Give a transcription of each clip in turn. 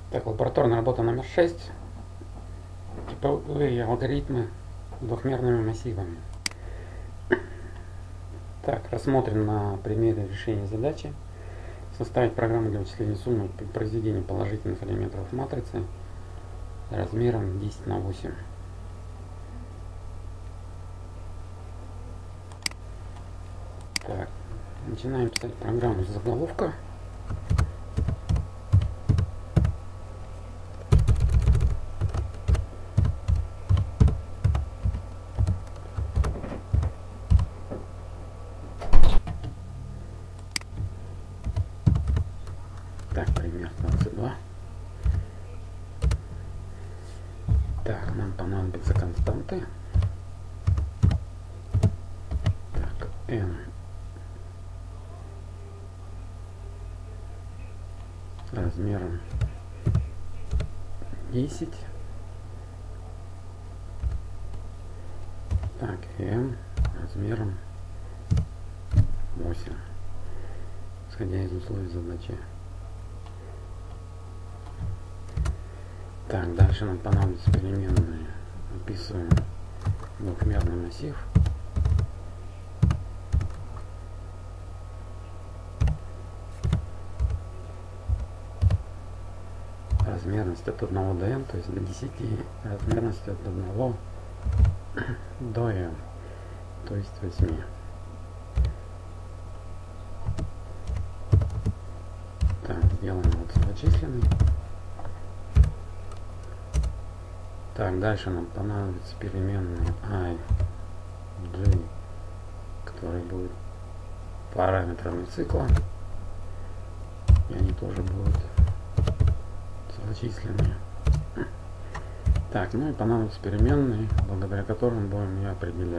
Так, лабораторная работа номер 6. Типовые алгоритмы с двухмерными массивами. Так, рассмотрим на примере решения задачи. Составить программу для вычисления суммы при произведении положительных элементов матрицы размером 10 на 8. Так, начинаем писать программу с заголовка. Так, пример 22. Так, нам понадобятся константы. Так, n размером 10. Так, и m размером 8, исходя из условий задачи. Так, дальше нам понадобятся переменные. Описываем двухмерный массив. Размерность от 1 до n, то есть до 10, размерность от 1 до n, то есть 8. Так, сделаем вот зачисленный. Так, дальше нам понадобится переменные i, j, который будет параметрами цикла, и они тоже будут зачисленные. Так, ну и понадобятся переменные, благодаря которым будем и определять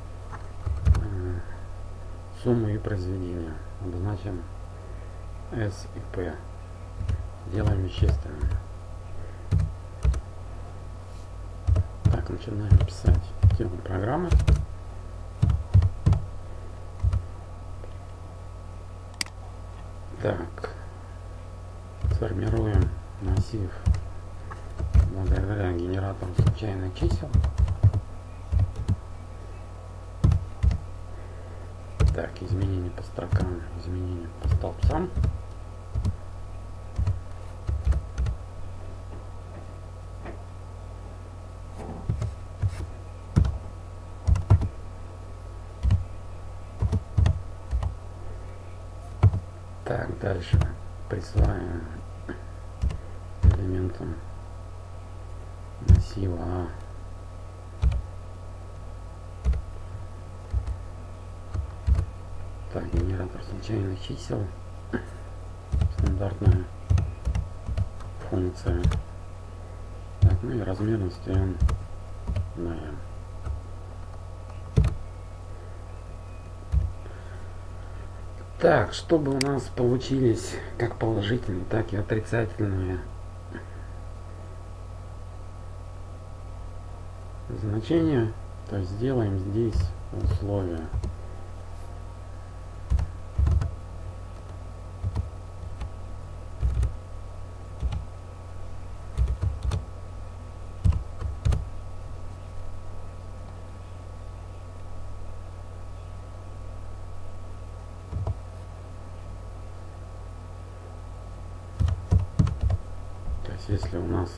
сумму и произведение. Обозначим s и p. Делаем вещественными. Так, начинаем писать тему программы. Так, сформируем массив благодаря генератору случайных чисел. Так, изменения по строкам, изменения по столбцам. Так, дальше присваиваем элементам массива А так, генератор случайных чисел, стандартная функция. Так, ну и размерность n на n. Так, чтобы у нас получились как положительные, так и отрицательные значения, то есть сделаем здесь условия. То есть если у нас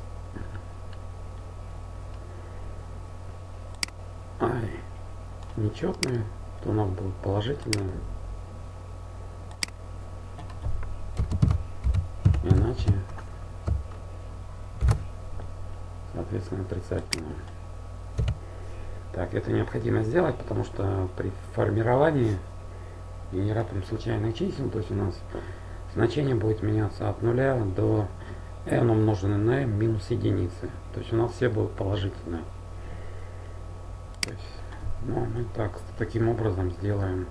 i нечетные, то у нас будут положительные, иначе соответственно отрицательные. Так, это необходимо сделать, потому что при формировании генератором случайных чисел, то есть у нас значение будет меняться от 0 до n умноженное на m минус единицы. То есть у нас все будут положительные. То есть, ну, мы таким образом сделаем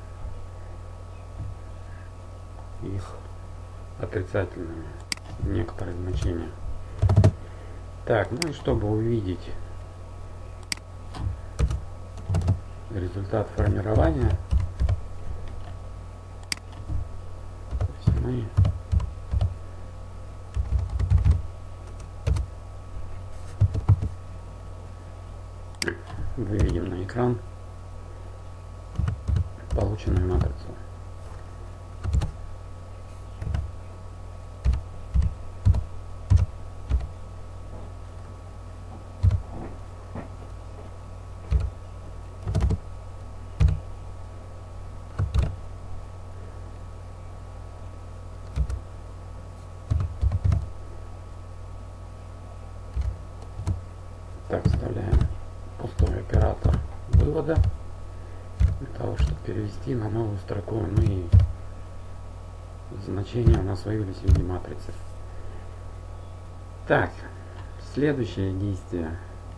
их отрицательными, некоторые значения. Так, ну и чтобы увидеть результат формирования, мы выведем на экран полученную матрицу. Так, вставляем пустой оператор вывода для того, чтобы перевести на новую строку. Ну и значения у нас вывелись в виде матрицы. Так, следующее действие.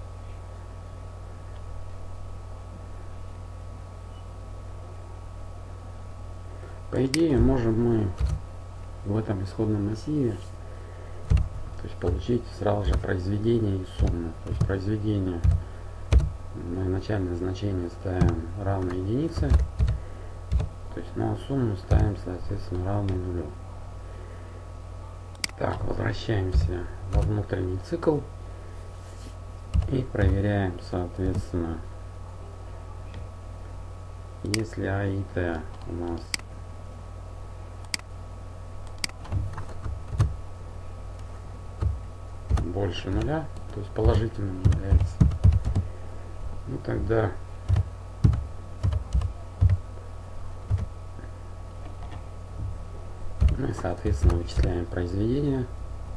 По идее, можем мы в этом исходном массиве, то есть получить сразу же произведение и сумму. То есть произведение мы начальное значение ставим равно единице, то есть, ну а сумму ставим соответственно равную нулю. Так, возвращаемся во внутренний цикл и проверяем соответственно, если А и Т у нас больше нуля, то есть положительным является, ну тогда мы соответственно вычисляем произведение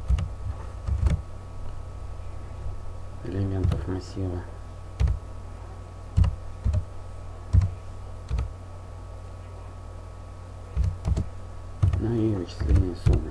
элементов массива. Ну и вычисление суммы.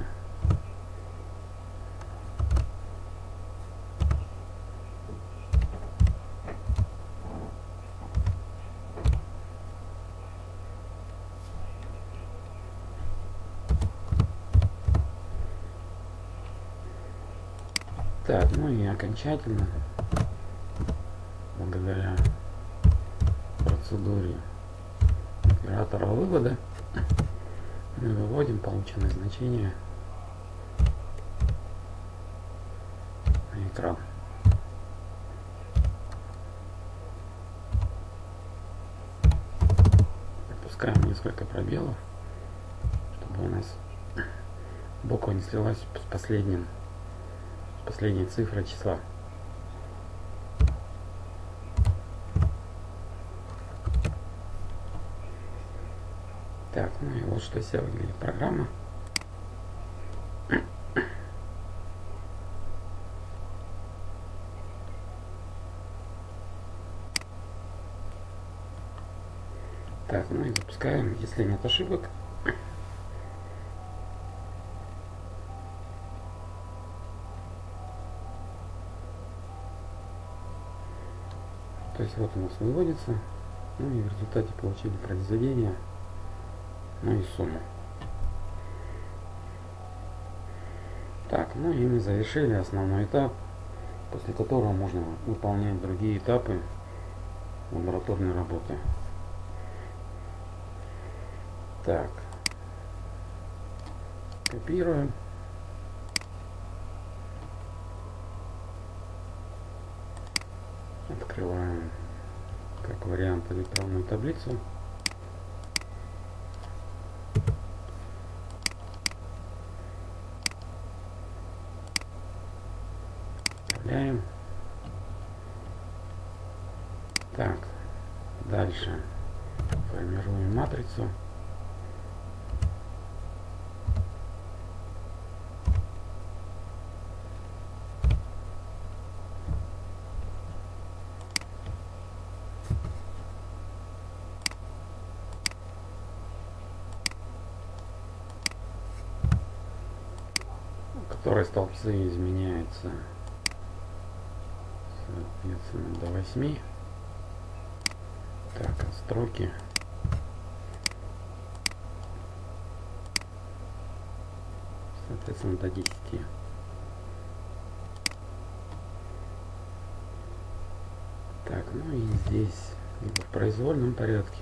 Так, ну и окончательно, благодаря процедуре оператора вывода, мы выводим полученное значение на экран. Пропускаем несколько пробелов, чтобы у нас буква не слилась с последней цифрой числа. Так, ну и вот что из себя выглядит программа. Так, ну и запускаем, если нет ошибок. То есть вот у нас выводится, ну и в результате получили произведение, ну и сумму. Так, ну и мы завершили основной этап, после которого можно выполнять другие этапы лабораторной работы. Так, копируем. Открываем как вариант электронную таблицу. Вставляем. Так, дальше формируем матрицу. Которой столбцы изменяются соответственно до 8. Так, а строки соответственно до 10. Так, ну и здесь либо в произвольном порядке.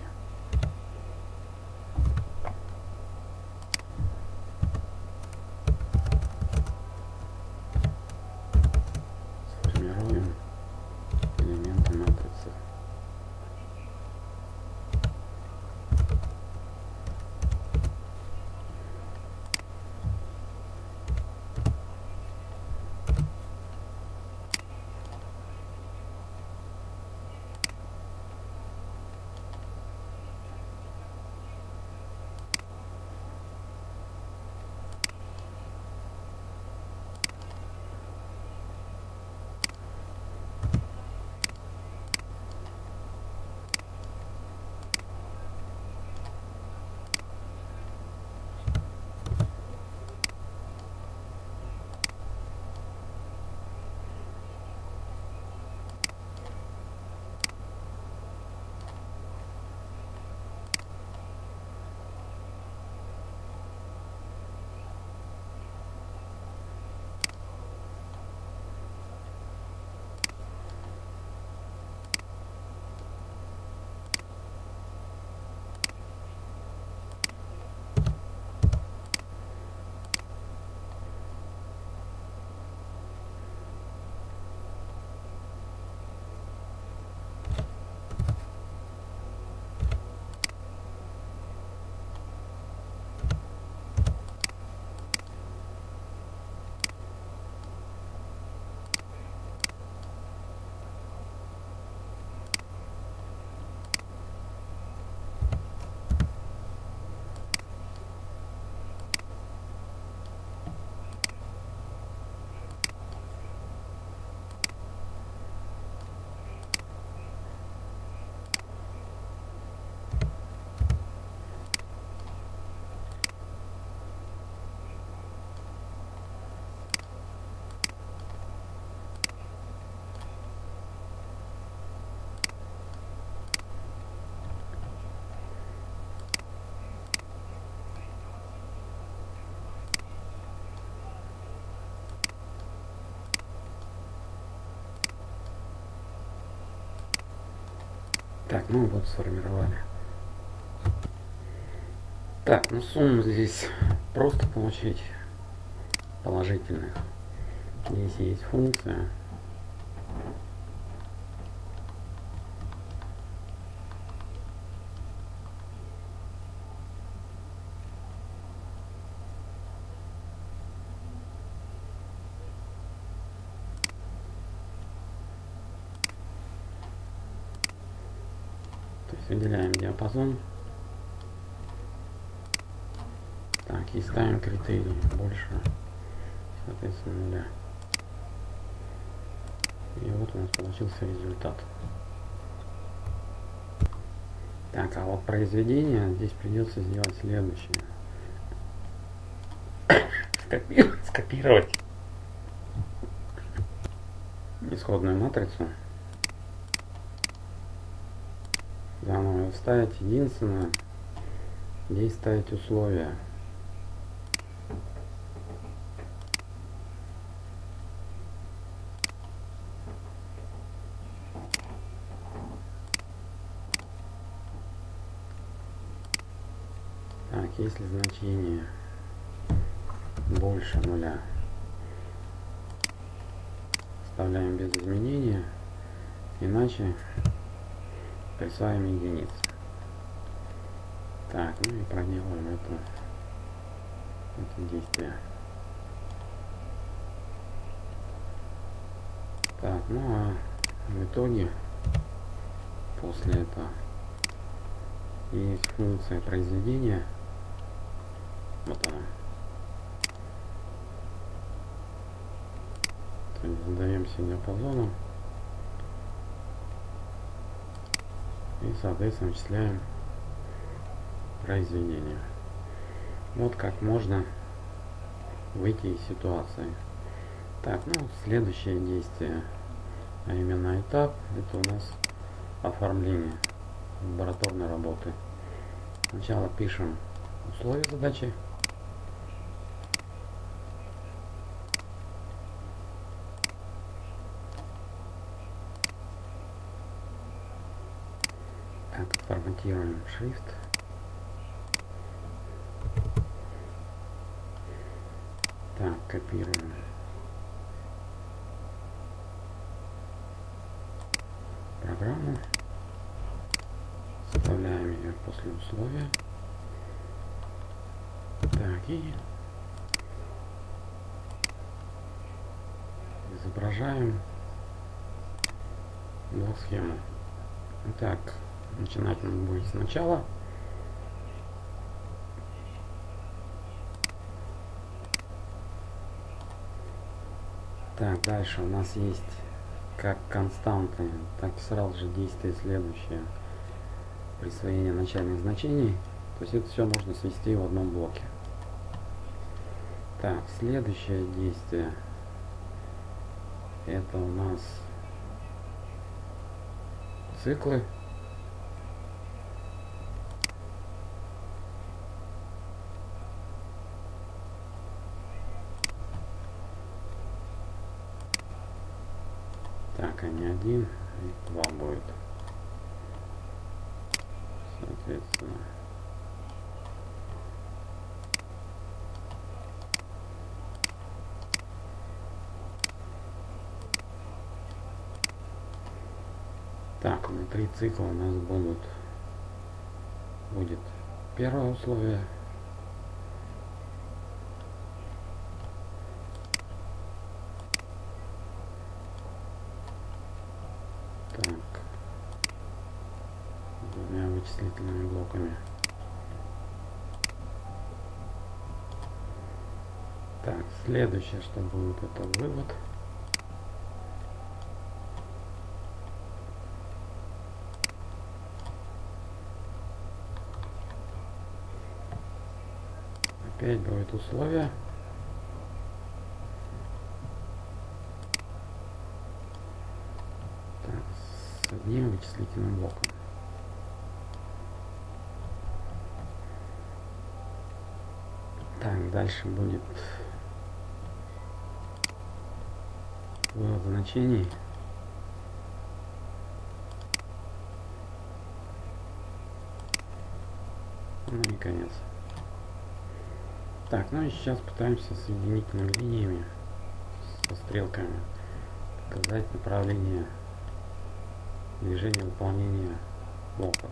Сформируем элементы матрицы. Так, ну вот сформировали. Так, ну сумму здесь просто получить положительных. Здесь есть функция. То есть выделяем диапазон. Так, и ставим критерий больше, соответственно, нуля. И вот у нас получился результат. Так, а вот произведение здесь придется сделать следующее. Скопировать исходную матрицу. Заново вставить. Единственное, здесь ставить условия. Так, если значение больше нуля, вставляем без изменения, иначе присваиваем единицы. Так, ну и проделаем это действие. Так, ну а в итоге после этого есть функция произведения. Вот она. То есть задаемся диапазоном и, соответственно, вычисляем произведение. Вот как можно выйти из ситуации. Так, ну следующее действие, а именно этап, это у нас оформление лабораторной работы. Сначала пишем условия задачи. Так, форматируем шрифт. Так, копируем. Программу. Вставляем ее после условия. Так, и изображаем блок-схему. Итак, начинать нам будет сначала. Так, дальше у нас есть как константы, так и сразу же действие следующее. Присвоение начальных значений. То есть это все можно свести в одном блоке. Так, следующее действие. Это у нас циклы. Так, а не один, и два будет. Соответственно. Так, внутри цикла у нас будет первое условие. Так, двумя вычислительными блоками. Так, следующее, что будет, это вывод. Опять будет условие. Так, с одним вычислительным блоком. Так, дальше будет вывод значений. конец. Так, ну и сейчас пытаемся соединительными линиями со стрелками показать направление движения выполнения блоков.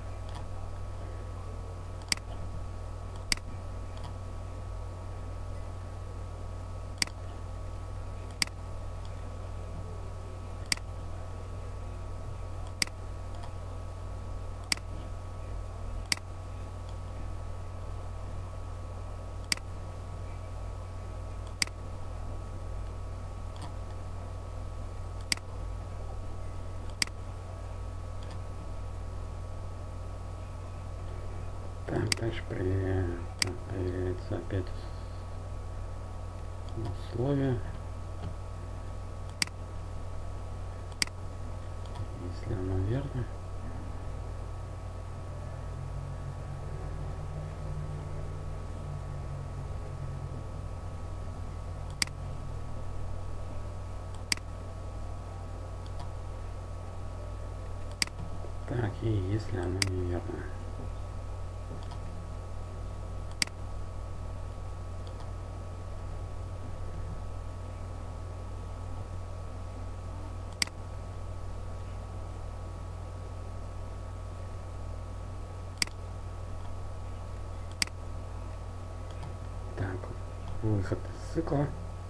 Так, дальше проверяем. Так, проверяется опять условия. Если оно верно. Так, и если оно неверно. Так, выход из цикла.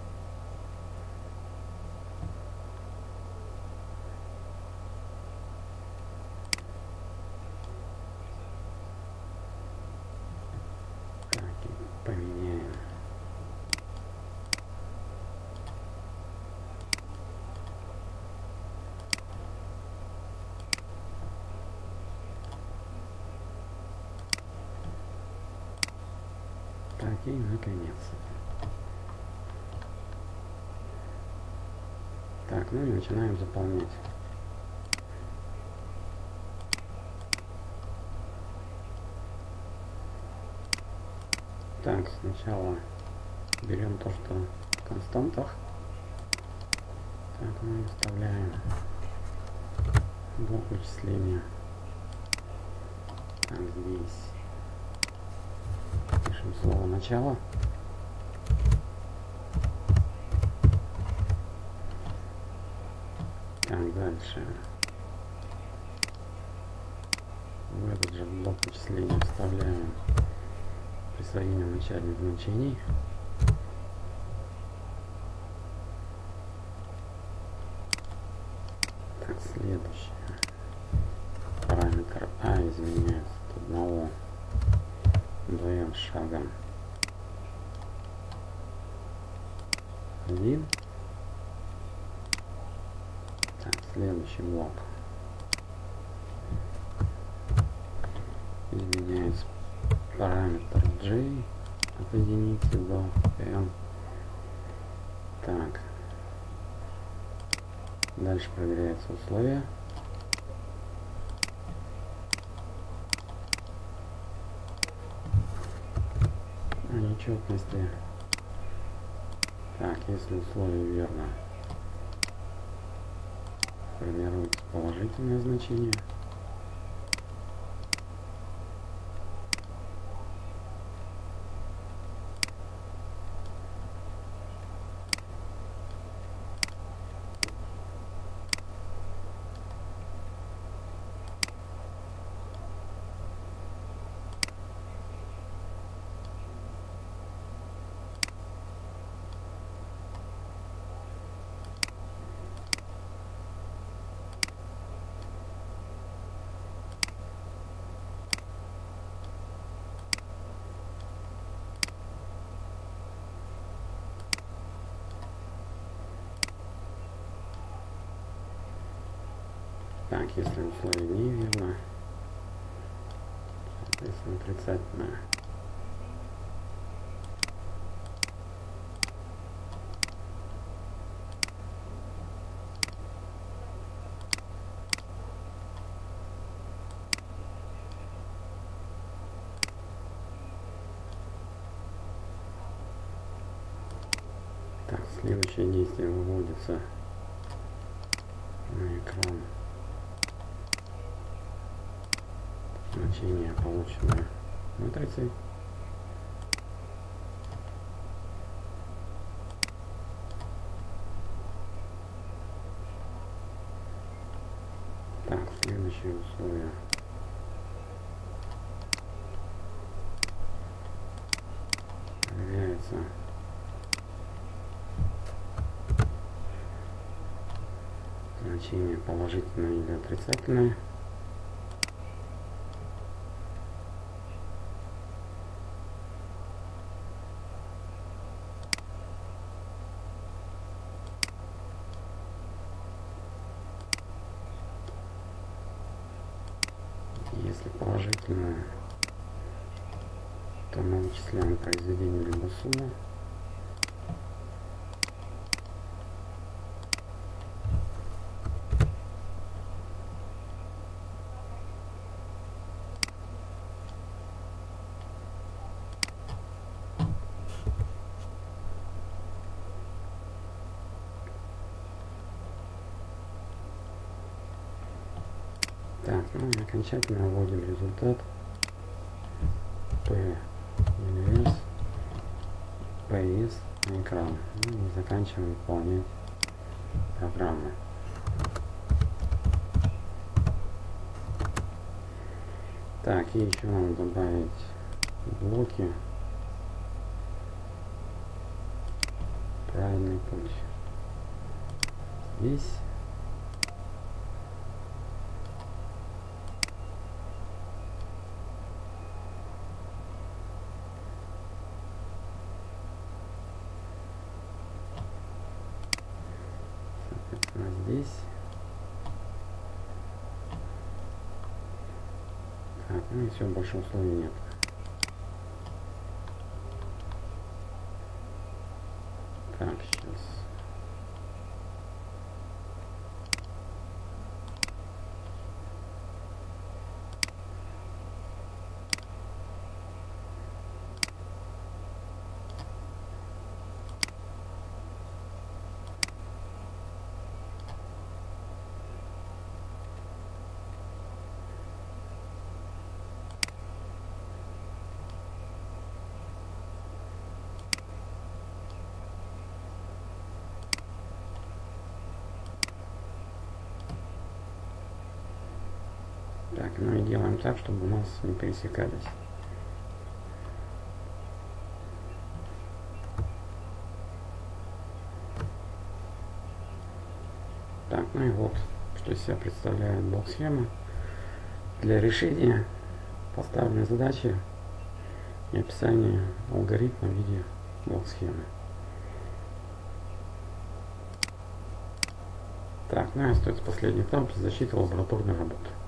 Так, и поменяем. Так, и наконец. Так, ну и начинаем заполнять. Так, сначала берем то, что в константах. Так, мы вставляем блок вычисления. Так, здесь пишем слово начало. Так, дальше в этот же блок вычисления вставляем присвоение начальных значений. Так, следующее. Параметр А изменяется от 1 до n шагом 1. Так, следующий блок. Изменяется параметр J от единицы до n. Так. Дальше проверяется условие. Нечетности. Так, если условие верно, формируется положительное значение. Так, если условие неверно, соответственно, отрицательное. Так, следующее действие выводится на экран. Значение, полученное матрицей. Следующие условия. Проверяется значение положительное или отрицательное. Если положительное, то мы вычисляем произведение либо сумму. Так, ну и окончательно вводим результат P или S, PS на экран. Ну и заканчиваем выполнять программу. Так, и еще надо добавить блоки. Правильный путь. Здесь. Соответственно, здесь. Так, ну и все, больше условий нет. Так, сейчас. Так, ну и делаем так, чтобы у нас не пересекались. Так, ну и вот, что из себя представляет блок-схема. Для решения поставленной задачи и описания алгоритма в виде блок-схемы. Так, ну и остается последний этап — защита лабораторной работы.